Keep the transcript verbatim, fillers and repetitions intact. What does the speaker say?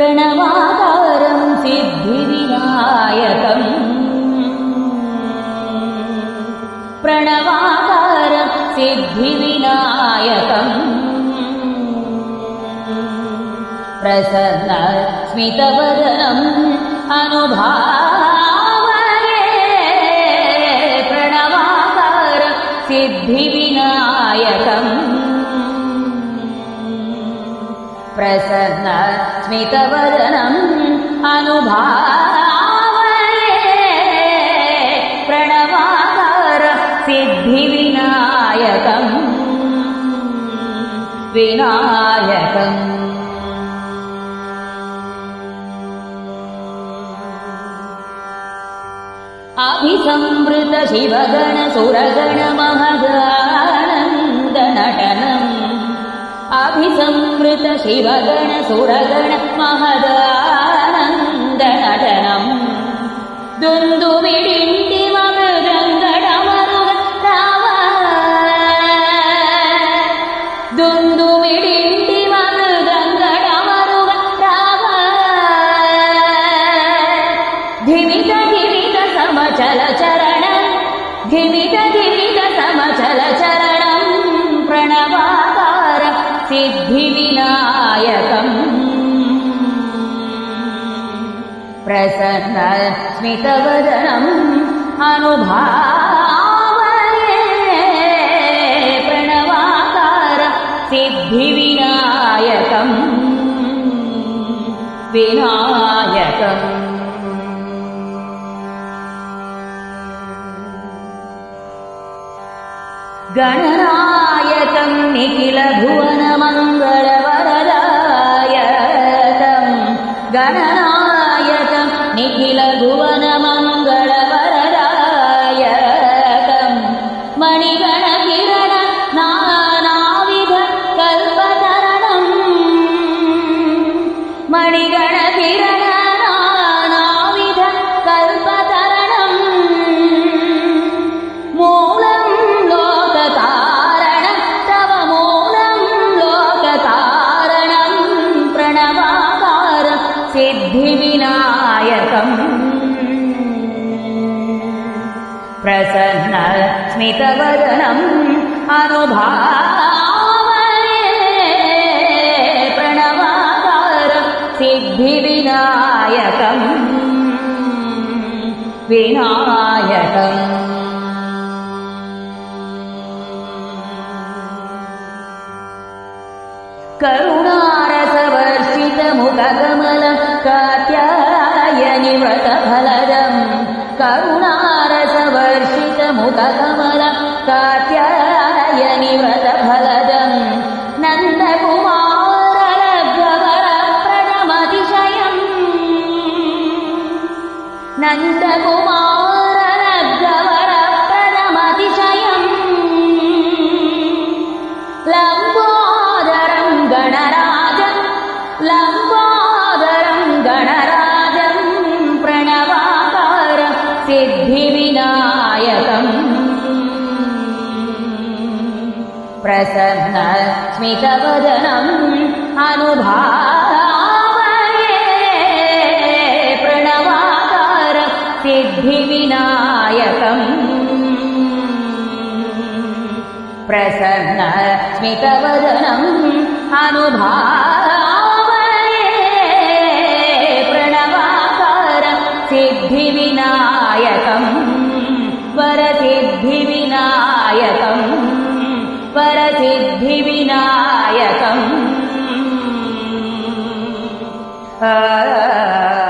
प्रणवाकारं सिद्धिविनायकम् प्रणवाकारं सिद्धिविनायकम् प्रसन्न स्मितवदनम् अनुभावये प्रणवाकारं सिद्धिविनायकम् प्रसन्न स्मितवदनम् अनुभावये प्रणवाकारं सिद्धिविनायकम् विनायकम् अभिसंवृत शिवगण सुरगण महदानन्द नटनम् अभिसंवृत शिवगण सुरगण महदानन्द नटनम् दुन्दुमिडिण्डिव मृदङ्गडमरुग राव दुन्दुमिडिण्डिव मृदङ्गडमरुग राव धिमित धिमित समचल चरणम् धिमित धिमित समचल चरणम् प्रणवाकारं सिद्धिविनायकम् प्रसन्न स्मितवदनम् अनुभावये प्रणवाकारं सिद्धिविनायकम् विनायकम् गणनायकं निखिल भुवन मङ्गलवरदायकं गणनायकं निखिल भुवन मङ्गलवरदायकं मणिगण किरण नानाविध कल्पतरणं मणिगण किरण नानाविध कल्पतरणं मूलं सिद्धिविनायकम् प्रसन्न स्मितवदनम् अनुभावये प्रणवाकारं सिद्धिविनायकम् विनायकम् करुणारसवर्षित मुखकमल कात्यायनि व्रतफलदम् करुणारसवर्षित मुखकमल कात्यायनि व्रतफलदम् नन्दकुमारलब्धवरप्रदमतिशयम् नन्दकुमारलब्धवरप्रदमतिशयम् लम्बोदरं गणराजं लम्बोदरं गणराजं प्रणवाकारं सिद्धिविनायकम् प्रसन्न स्मितवदनम् अनुभावये प्रणवाकारं सिद्धिविनायकम् प्रसन्न स्मितवदनम् अनुभावये प्रणवाकारं सिद्धिविनायकम् वरसिद्धिविनायकम् वरसिद्धिविनायकम् आ